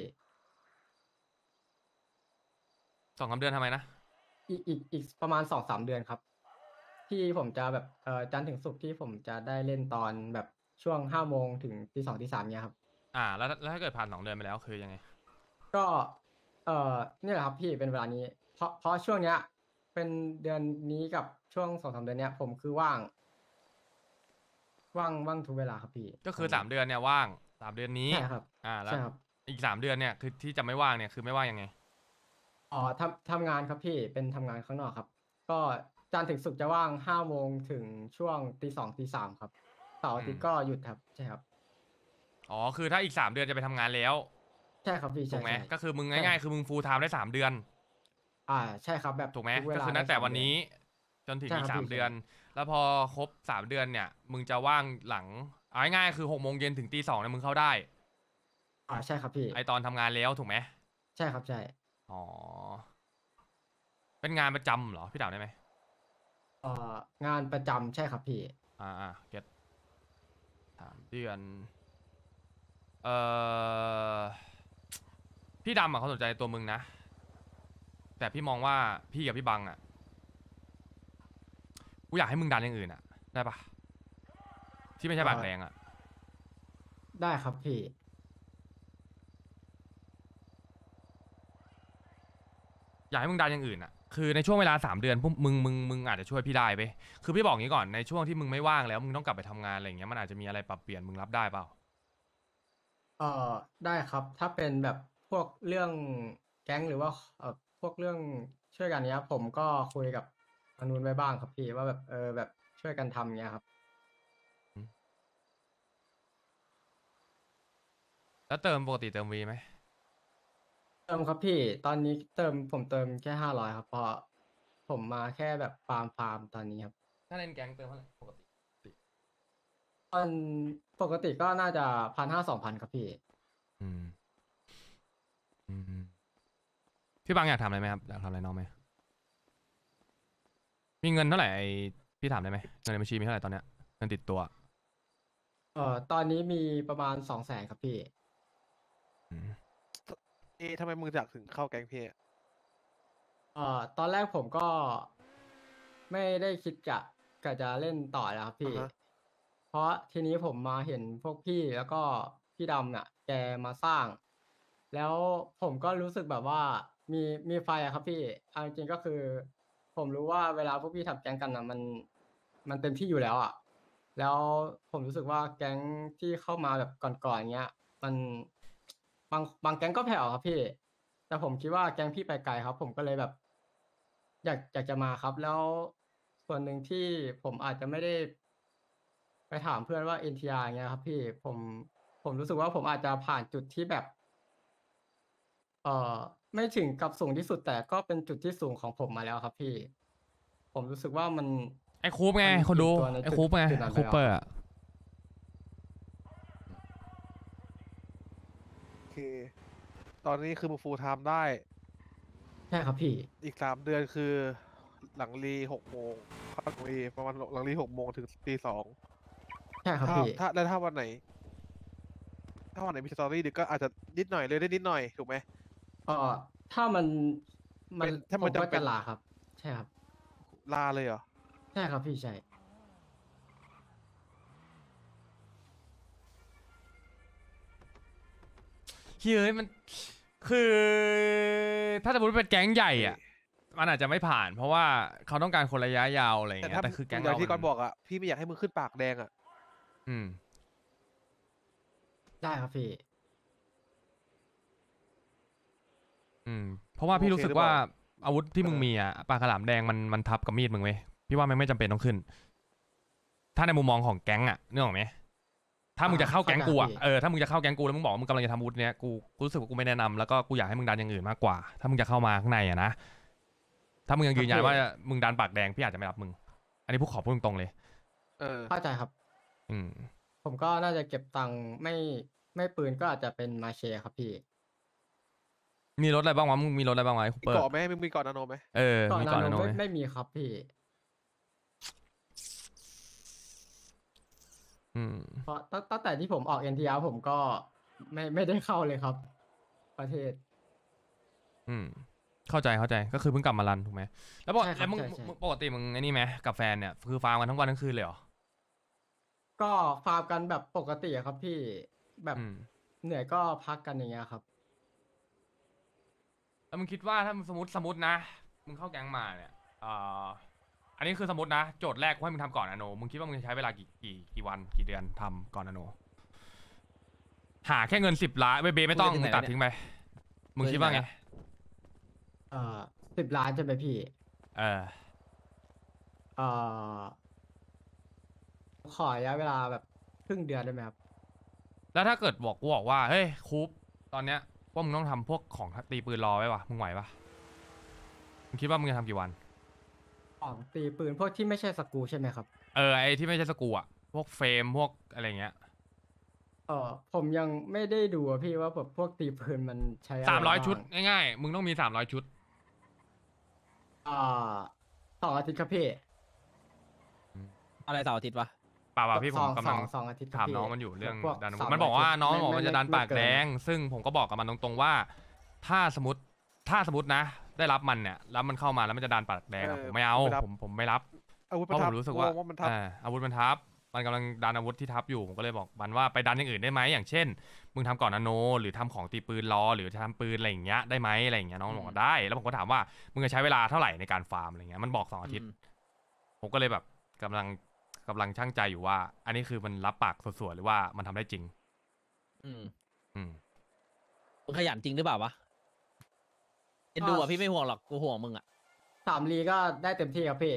2-3 เดือนทำไมนะอีกประมาณ2-3 เดือนครับ ที่ผมจะแบบจันทร์ถึงศุกร์ที่ผมจะได้เล่นตอนแบบช่วง5 โมงถึงตี 2ตี 3เนี่ยครับแล้วถ้าเกิดผ่าน2 เดือนไปแล้วคือยังไงก็นี่แหละครับพี่เป็นเวลานี้ เพราะช่วงเนี้ย เป็นเดือนนี้กับช่วง2-3 เดือนเนี้ย ผมคือว่างทุกเวลาครับพี่ก็คือ3 เดือนเนี่ยว่าง3 เดือนนี้ใช่ครับแล้วใช่ครับอีก3 เดือนเนี่ยคือที่จะไม่ว่างเนี่ยคือไม่ว่างยังไงทำงานครับพี่เป็นทำงานข้างนอกครับ ก็จันทร์ถึงศุกร์จะว่าง5 โมงถึงช่วงตี 2ตี 3ครับเสาร์อาทิตย์ก็หยุดครับใช่ครับอ๋อคือถ้าอีก3 เดือนจะไปทำงานแล้วใช่ครับพี่ถูกไหมใช่ก็คือมึงง่ายๆคือมึงฟูลไทม์ได้3 เดือนใช่ครับแบบถูกไหมทุเวก็ลาคือนับแต่ได้วันนี้ จนถึงใช่อีคกรับ 3 พี่เดือน แล้วพอครบ3 เดือนเนี่ย มึงจะว่างหลังเอาง่ายๆคือ6 โมงเย็นถึงตี 2เนี่ยมึงเข้าได้ใช่ครับพี่ไอตอนทำงานแล้วถูกไหมใช่ครับใช่อ๋อเป็นงานประจำเหรอพี่ถามได้ไหมงานประจำใช่ครับพี่เก็ต3 เดือนพี่ดำเขาสนใจตัวมึงนะ แต่พี่มองว่าพี่กับพี่บังกูอยากให้มึงดันอย่างอื่นได้ปะที่ไม่ใช่ปากแดงได้ครับพี่อยากให้มึงดันอย่างอื่นคือในช่วงเวลา3 เดือนพวกมึงอาจจะช่วยพี่ได้ไปคือพี่บอกงี้ก่อนในช่วงที่มึงไม่ว่างแล้วมึงต้องกลับไปทำงานอะไรอย่างเงี้ยมันอาจจะมีอะไรปรับเปลี่ยนมึงรับได้เปล่าได้ครับ ถ้าเป็นแบบพวกเรื่องแก๊งหรือว่าพวกเรื่องช่วยกันเนี้ย ผมก็คุยกับทางนู้นไว้บ้างครับพี่ว่าแบบแบบช่วยกันทำเงี้ยครับแล้วเติมปกติเติมวีไหมเติมครับพี่ ตอนนี้ผมเติมแค่500ครับเพราะผมมาแค่แบบฟาร์มตอนนี้ครับถ้าเล่นแก๊งเติมเท่าไหร่ปกติตอนปกติก็น่าจะ1,500-2,000ครับพี่พี่บังอยากทำอะไรไหมครับอยากทำอะไรน้องไหมมีเงินเท่าไหร่พี่ถามได้ไหมเงินในบัญชีมีเท่าไหร่ตอนเนี้ยเงินติดตัวตอนนี้มีประมาณ200,000ครับพี่ทำไมมึงอยากถึงเข้าแก๊งพี่อะตอนแรกผมก็ไม่ได้คิดจะเล่นต่อแล้วครับพี่ เพราะทีนี้ผมมาเห็นพวกพี่แล้วก็พี่ดำน่ะ แกมาสร้าง แล้วผมก็รู้สึกแบบว่ามีไฟอะครับพี่เอาจริงๆก็คือ ผมรู้ว่าเวลาพวกพี่ทำแก๊งกันนะมันเต็มที่อยู่แล้วอะแล้วผมรู้สึกว่าแก๊งที่เข้ามาแบบก่อนๆเงี้ย มันบางแก๊งก็แผ่วครับพี่ แต่ผมคิดว่าแก๊งพี่ไปไกลครับ ผมก็เลยแบบ อยากจะมาครับ แล้วส่วนหนึ่งที่ผมอาจจะไม่ได้ไปถามเพื่อนว่า NTR เงี้ยครับพี่ผมรู้สึกว่าผมอาจจะผ่านจุดที่แบบ ไม่ถึงกับสูงที่สุดแต่ก็เป็นจุดที่สูงของผมมาแล้วครับพี่ ผมรู้สึกว่ามันไอ้คูปไงมันคนดูอิ่มตัวในไอ้คูปไงจุดนั้นไปคูเปอร์แล้วคือตอนนี้คือมึงฟูลไทม์ได้ใช่ครับพี่อีก3 เดือนคือหลังรี6 โมงเข้าหลังรีประมาณหลังรี6 โมงถึงตี 2 ใช่ครับพี่ถ้าวันไหนมีสตอรี่ดึกก็อาจจะนิดหน่อยเลยได้นิดหน่อยถูกไหมถ้ามันถ้าผมันมก็จำเป็นจะลาครับ ใช่ครับลาเลยเหรอใช่ครับพี่ใช่เฮ้ยมันคือถ้าสมมติเป็นแก๊งใหญ่มันอาจจะไม่ผ่าน เพราะว่าเขาต้องการคนระยะยาวอะไรอย่างแต่เงี้ถ้ายแต่คือแก๊งอย่างเราที่ก่อนบอกอ่ะพี่ไม่อยากให้มึงขึ้นปากแดงอ่ะได้ครับพี่เพราะว่าพี่โอเครู้สึกหรือเปว่าล่าอาวุธที่มึงมีปากฉลามแดงมันทับกับมีดมึงเว้ยพี่ว่ามันไม่จำเป็นต้องขึ้น ถ้าในมุมมองของแก๊งนึกออกไหมถ้ามึงจะเข้าแก๊งกูเข้าใจพี่ถ้ามึงจะเข้าแก๊งกูแล้วมึงบอกว่ามึงกำลังจะทำอาวุธเนี้ยกูรู้สึกว่ากูไม่แนะนำแล้วก็กูอยากให้มึงดันอย่างอื่นมากกว่า ถ้ามึงจะเข้ามาข้างในนะถ้ามึงยังยืนยันว่ามึงดันปากแดงพี่อาจจะไม่รับมึง อันนี้พูดตรงๆเลยเข้าใจครับ ผมก็น่าจะเก็บตังค์ไม่ปืนก็อาจจะเป็นมาเชครับพี่มีรถอะไรบ้างวะมึงมีรถอะไรบ้างวะคูมีเปอร์เกาะไหมมึงมีเกาะนาโนไหมมีก่อนนะโน้ยไม่มีครับพี่ เพราะตั้งแต่ที่ผมออก NTR ผมก็ไม่ได้เข้าเลยครับ ประเทศเข้าใจก็คือเพิ่งกลับมารันถูกไหมแล้วบอกใช่ครับแล้วมึงใช่ปกติมึงไอ้นี่ไหมกับแฟนเนี่ยคือฟาร์มกันทั้งวันทั้งคืนเลยเหรอก็ฟาร์มกันแบบปกติอะครับพี่แบบเหนื่อยก็พักกันอย่างเงี้ยครับแล้วมึงคิดว่าถ้ามึงสมมตินะมึงเข้าแก๊งมาเนี่ยอันนี้คือสมมตินะโจทย์แรกกูให้มึงทำก่อนนาโนมึงคิดว่ามึงจะใช้เวลากี่วันกี่เดือนทำก่อนนาโนหาแค่เงิน10 ล้านเบไม่ต้องคุยกันถึงไหนตัดทิ้งไปมึงคิดว่าไง 10 ล้านใช่ไหมพี่ เอ่อขอระยะเวลาแบบครึ่งเดือนได้ไหมครับแแล้วถ้าเกิดบอกกูบอกว่าเฮ้ยคูปตอนเนี้ยว่ามึงต้องทำพวกของตีปืนรอไว้ปะมึงไหวปะมึงคิดว่ามึงจะทำกี่วันของตีปืนพวกที่ไม่ใช่สกรูใช่ไหมครับไอ้ที่ไม่ใช่สกรูอะพวกเฟรมพวกอะไรเงี้ยผมยังไม่ได้ดูอะพี่ว่าแบบพวกตีปืนมันใช้อะไร 300 ชุดง่ายๆมึงต้องมี300 ชุด 2 อาทิตย์ครับพี่อะไรเสาร์อาทิตย์วะป่าวพี่ผมกำลังสองอาทิตย์ถามพี่น้องมันอยู่เรื่องพวกดันอาวุสาธมมันบอกว่าอาทิตย์น้องไม่บอกมันจะดันไม่ปากเกินแดงซึ่งผมก็บอกกับมันตรงๆว่า ถ้าสมมตินะ ได้รับมันเนี่ยแล้วมันเข้ามาแล้วมันจะดันปากแดงอะผมไม่เอาผมไม่รับอาวุธเพมันราะผทับมรู้สึกว่ามันทับอาวุธมันทับมันกำลังดันอาวุธที่ทับอยู่ผมก็เลยบอกมันว่าไปดันอย่างอื่นได้ไหมอย่างเช่นมึงทำก่อนนาโนหรือทำของตีปืนรอหรือจะทำปืนอะไรอย่างเงี้ยได้ไหมอะไรอย่างเงี้ยน้องบอกว่าได้แล้วผมก็ถามว่ามึงจะใช้เวลาเท่าไหร่ในการฟาร์มอะไรเงี้ยมันบอก2 อาทิตย์ผมก็เลยแบบกำลังชั่งใจอยู่ว่า อันนี้คือมันรับปากสวยๆหรือว่ามันทำได้จริงมึงขยันจริงหรือเปล่าวะเอ็นดูอ่ะพี่ไม่ห่วงหรอกกูห่วงมึงอ่ะ 3 ลีก็ได้เต็มที่ครับพี่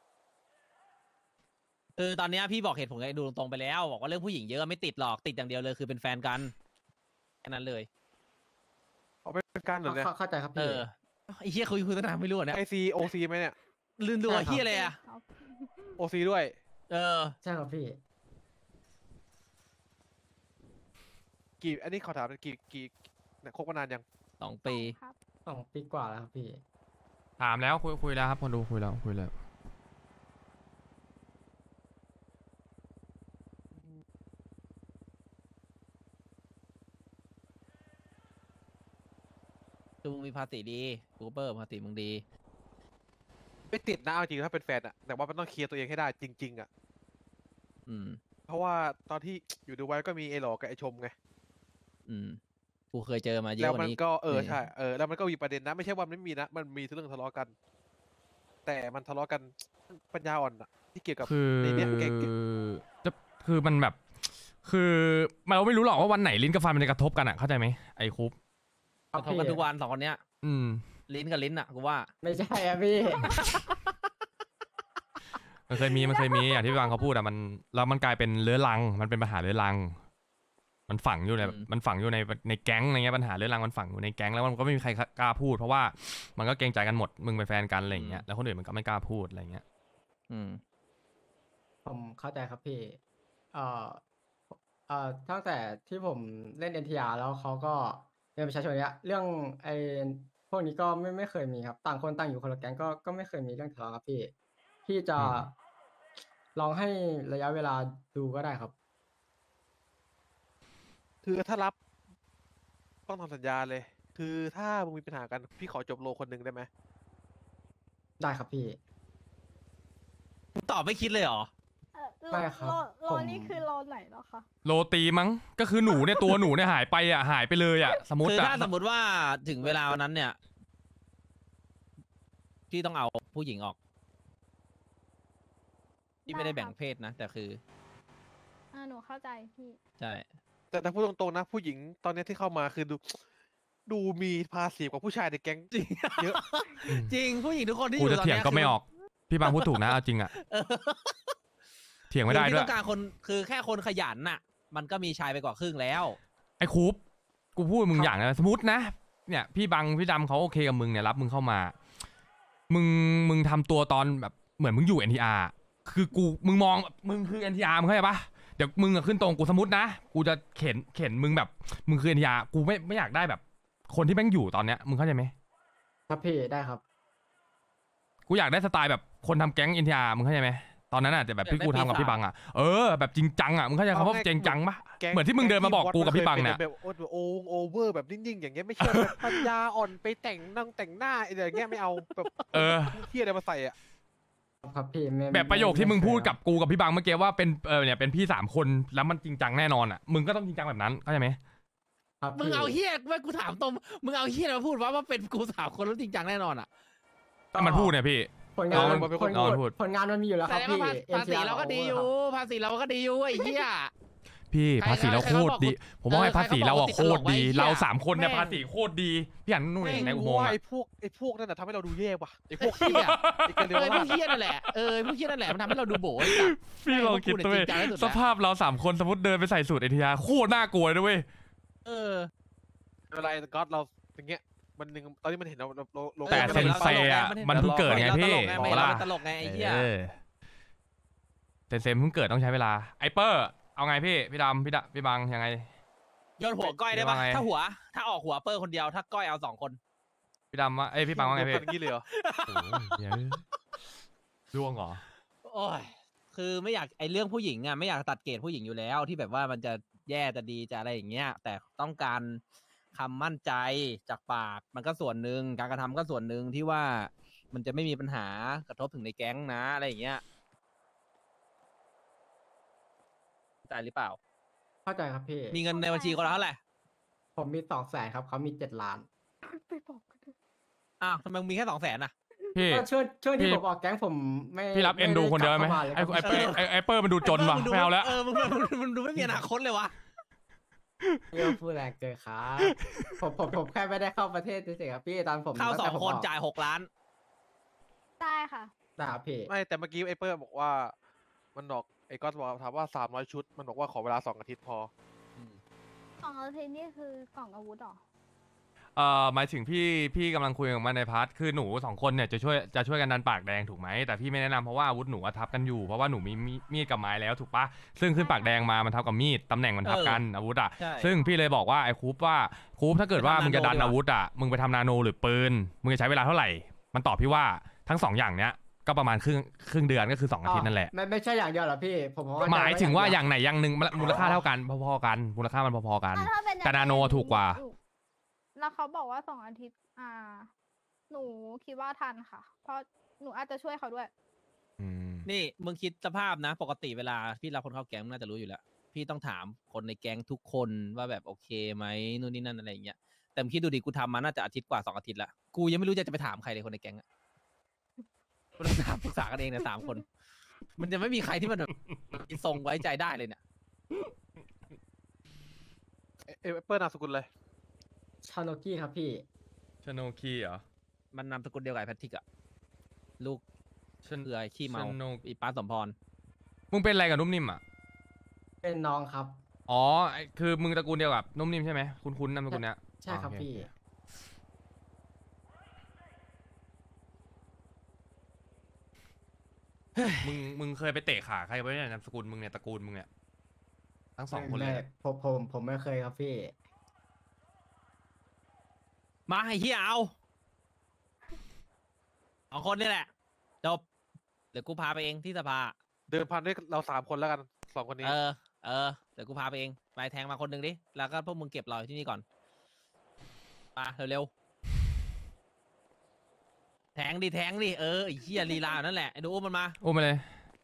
คือตอนเนี้ยพี่บอกเหตุผลกับเอ็นดูตรงๆไปแล้วบอกว่าเรื่องผู้หญิงเยอะไม่ติดหรอกติดอย่างเดียวเลยคือเป็นแฟนกันแค่นั้นเลยเอาเป็นการเหรอเนี่ยเข้าใจครับพี่ไอ้เหี้ยคุยตั้งนานไม่รู้อ่ะเนี่ย OC ไหมเนี่ยลืมดูไอ้เหี้ยเลยอ่ะ OC ด้วยใช่ครับพี่อันนี้ขอถามกี่คบกันนานยัง 2 ปี 2 ปีกว่าแล้วครับพี่ถามแล้วคุยแล้วครับคนดูคุยแล้วคือมึงมีภาษีดีกูเปอร์ภาษีมึงดีไม่ติดนะเอาจริงถ้าเป็นแฟนอะแต่ว่ามันต้องเคลียร์ตัวเองให้ได้จริงๆอะ เพราะว่าตอนที่อยู่ดูไว้ก็มีไอ้หลอกกับไอ้ชมไงกูเคยเจอมาเยอะแล้วกว่ามันนี้ก็ใช่แล้วมันก็มีประเด็นนะไม่ใช่ว่ามันไม่มีนะมันมีเรื่องทะเลาะกัน แต่มันทะเลาะกันปัญญาอ่อนอะที่เกี่ยวกับคือในเนี้ยคือมันแบบคือเราไม่รู้หรอกว่าวันไหนลิ้นกับฟันมันจะกระทบกันอ่ะเข้าใจไหมไอ้คุปกระทบกันทุกวัน2 คนเนี้ยลิ้นกับลิ้นอ่ะกูว่าไม่ใช่อะพี่มันเคยมีอย่างที่พี่บางเขาพูดอะมันแล้วมันกลายเป็นเรื้อรังมันเป็นปัญหาเรื้อรังมันฝังอยู่ในแก๊งอะไรเงี้ยปัญหาเรื้อรังมันฝังอยู่ในแก๊งแล้วมันก็ไม่มีใครกล้าพูดเพราะว่ามันก็เกรงใจกันหมดมึงเป็นแฟนกันอะไรเงี้ยแล้วคนอื่นมันก็ไม่กล้าพูดอะไรเงี้ยผมเข้าใจครับพี่ตั้งแต่ที่ผมเล่น NTR แล้วเขาก็เป็นประชาชนเนี้ยเรื่องไอ้พวกนี้ก็ไม่เคยมีครับต่างคนต่างอยู่คนละแก๊งก็ไม่เคยมีเรื่องทะเลาะครับพี่จะลองให้ระยะเวลาดูก็ได้ครับคือถ้ารับต้องทำสัญญาเลย คือถ้ามึงมีปัญหากันพี่ขอจบโลคนหนึ่งได้ไหมได้ครับพี่ตอบไม่คิดเลยเหรอไม่ครับโลนี่คือโลไหนเหรอคะโรตีมั้งก็คือหนูเนี่ยตัวหนูเนี่ยหายไปเลยอ่ะสมมติคือถ้าสมมติว่าถึงเวลาวันนั้นเนี่ยพี่ต้องเอาผู้หญิงออกพี่ไม่ได้แบ่งเพศนะแต่คือหนูเข้าใจพี่ใช่แต่ถ้าพูดตรงๆนะผู้หญิงตอนนี้ที่เข้ามาคือดูมีภาษีกว่าผู้ชายในแก๊งเยอะจริงผู้หญิงทุกคนที่อกูยู่จะเถียงก็ไม่ออกพี่บางพูดถูกนะเอาจริงอ่ะเถียงไม่ได้ด้วยต้องการคนคือแค่คนขยันน่ะมันก็มีชายไปกว่าครึ่งแล้วไอ้คูปกูพูดมึงอย่างนะสมมตินะเนี่ยพี่บังพี่ดำเขาโอเคกับมึงเนี่ยรับมึงเข้ามามึงทำตัวตอนแบบเหมือนมึงอยู่ NTR คือมึงมองมึงคือ NTR มึงเข้าใจปะเดี๋ยวมึงขึ้นตรงกูสมมตินะกูจะเข็นมึงแบบมึงคือ NTR กูไม่อยากได้แบบคนที่แม่งอยู่ตอนเนี้ยมึงเข้าใจไหมครับพี่ได้ครับกูอยากได้สไตล์แบบคนทำแก๊ง NTR มึงเข้าใจไหมตอนนั้นอ่ะแต่แบบที่กูทำกับพี่บังอ่ะแบบจริงจังอ่ะมึงเข้าใจคำว่าจริงจังปะเหมือนที่มึงเดินมาบอกกูกับพี่บังเนี่ยแบบโอเวอร์แบบนิ่งๆอย่างเงี้ยไม่ใช่แบบปัญญาอ่อนไปแต่งหน้าอะไรอย่างเงี้ยไม่เอาแบบเที่ยอะไรมาใส่อ่ะครับพี่แบบประโยคที่มึงพูดกับกูกับพี่บังเมื่อกี้ว่าเป็นเนี่ยเป็นพี่3 คนแล้วมันจริงจังแน่นอนอ่ะมึงก็ต้องจริงจังแบบนั้นเข้าใจไหมมึงเอาเฮี้ยกูถามตรงมึงเอาเฮี้ยมาพูดว่าเป็นกู3 คนแล้วจริงจังแน่นอนอ่ะถ้ามันพูดเนี่ยพี่ผลงานมันมีอยู่แล้วครับพี่ภาษีเราก็ดีอยู่ภาษีเราก็ดีอยู่ไอ้เหี้ยพี่ใครภาษีเราใครโคเขาตบรอกดี ผมว่าเออให้ภาษีเราอะใครโคเขาบอกตรดีว่าติดตลกไว้เราเหี้ยสามคนเนี่ยแม่งภาษีโคตรดีพี่อันนู่นในอุโมงค์ว่าอะไอ้พวกนั่นน่ะทำให้เราดูแย่ว่ะไอ้พวกที่ไอ้กันเดียวพวกเฮี้ยนั่นแหละพวกเฮี้ยนั่นแหละมันทำให้เราดูโบ๋ไอ้สัตว์พี่ลองคิดด้วยแม่งพวกกูเนี่ยจริงจังที่สุดสแล้วภาพเราสามคนสมมติเดินไปใส่สูตรเอทีอาร์โคตรน่ากลัวเลยนะเว้ยเออเวลาก๊อตเราอย่างเงี้ยมันหนึ่งตอนนี้มันเห็นเราลงแต่มันเซนเซอะมันมันเพิ่งเกิดไงพี่เราบอกว่าตลกไงไอ้เหี้ยเซนเพิ่งเกิดต้องใช้เวลาไอเปอร์เอาไงพี่ดำพี่บังยังไงโยนหัวก้อยได้ปะว่าไงถ้าออกหัวเปอร์คนเดียวถ้าก้อยเอา2 คนพี่ดำว่าพี่บังว่าไงพี่อย่างนี้เลยเหรอโอ้ยเหี้ยร่วงเหรอโอ้ยคือไม่อยากไอเรื่องผู้หญิงอ่ะไม่อยากตัดเกรดผู้หญิงอยู่แล้วที่แบบว่ามันจะแย่จะดีจะอะไรอย่างเงี้ยแต่ต้องการคำมั่นใจจากปากมันก็ส่วนหนึ่งการกระทำก็ส่วนหนึ่งที่ว่ามันจะไม่มีปัญหากระทบถึงในแก๊งนะอะไรอย่างเงี้ยใจหรือเปล่าเข้าใจครับพี่มีเงินในบัญชีคนละเท่าไหร่ผมมี200,000ครับเขามี7 ล้านอ้าวทำไมมึงมีแค่200,000อ่ะพี่ก็ช่วงที่พี่ผมออกแก๊งผมไม่พี่รับเอ็นดูคนเดียวไหมด้กลับข้าาเลยครับไอเปอร์มันดูจนว่ะไม่เอาแล้วมึงดูไม่มีอนาคตเลยวะเรื่องพูดแรงเกินครับผมแค่ไม่ได้เข้าประเทศเฉยๆครับพี่ตอนผมเข้าตั้งแต่ผม 2 คนออกจ่าย6 ล้านได้ค่ะนะครับพี่ไม่แต่เมื่อกี้ไอ้เปิ้ลบอกว่ามันบอกไอ้ก๊อตบอกถามว่า300 ชุดมันบอกว่าขอเวลา2 อาทิตย์พอของอาทิตย์นี่คือกล่องอาวุธเหรอหมายถึงพี่กำลังคุยกับมันในพาร์ทคือหนู2 คนเนี่ยจะช่วยกันดันปากแดงถูกไหมแต่พี่ไม่แนะนำเพราะว่าอาวุธหนูอะทับกันอยู่เพราะว่าหนูมีมีดกับไม้แล้วถูกปะซึ่งขึ้นปากแดงมามันทับกับมีดตำแหน่งมันทับกันอาวุธอ่ะใช่ซึ่งพี่เลยบอกว่าไอ้คูปถ้าเกิดว่ามึงจะดันอาวุธอ่ะมึงไปทำนาโนหรือปืนมึงจะใช้เวลาเท่าไหร่มันตอบพี่ว่าทั้ง2 อย่างเนี้ยก็ประมาณครึ่งเดือนก็คือ2 อาทิตย์นั่นแหละไม่ใช่อย่างเดียวเหรอพี่ผมเข้ใจหมายถึงว่าอย่างไหนอย่างหนึ่งมูลค่าเท่ากันพอๆกันมูลค่ามันพอๆกันถ้าเป็นแต่นาโนถูกกว่าแล้วเขาบอกว่า2 อาทิตย์ หนูคิดว่าทันค่ะ เพราะหนูอาจจะช่วยเขาด้วยนี่มึงคิดสภาพนะ ปกติเวลาพี่รับคนเข้าแก๊งมึงน่าจะรู้อยู่แล้ว พี่ต้องถามคนในแก๊งทุกคนว่าแบบโอเคไหมนู่นนี่นั่นอะไรอย่างเงี้ยแต่มึงคิดดูดิกูทำมาน่าจะอาทิตย์กว่า2 อาทิตย์ละกูยังไม่รู้จะไปถามใครเลยคนในแก๊งอะกูต้องถามปรึกษากันเองเนี่ย3 คน มันจะไม่มีใครที่มันแบบมีทรงไว้ใจได้เลยเนี่ยไอ้เปิ้ลนามสกุลเลยชาโนกี้ครับพี่ชโนคีเหรอมันนามสกุลเดียวกับไอ้แพทริกอะลูกชนเอือยขี้เมาชโนอีป้าสมพรมึงเป็นอะไรกับนุ่มนิ่มอ่ะเป็นน้องครับอ๋อคือมึงตระกูลเดียวกับนุ่มนิ่มใช่ไหมคุ้นๆนามสกุลเนี้ยใช่ครับโอเพี่มึงเคยไปเตะขาใครไว้เนี่ยนามสกุลมึงเนี่ยตระกูลมึงเนี่ยทั้ง2 คนเลยผมไม่เคยครับพี่มาให้เฮียเอา2 คนนี่แหละจบเดี๋ยวกูพาไปเองที่สภาเดิมพันด้วยเรา3 คนแล้วกัน2 คนนี้เดี๋ยวกูพาไปเองไปแทงมาคนหนึ่งดิแล้วก็พวกมึงเก็บรออยู่ที่นี่ก่อนมาเร็วๆแทงดิไอ้เหี้ยลีลานั่นแหละไอ้ดูอุ้มมันมาอุ้มมาเลย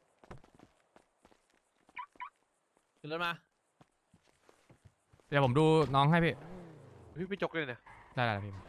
ขึ้นรถมาเดี๋ยวผมดูน้องให้พี่พี่จกเลยเนี่ยได้พี่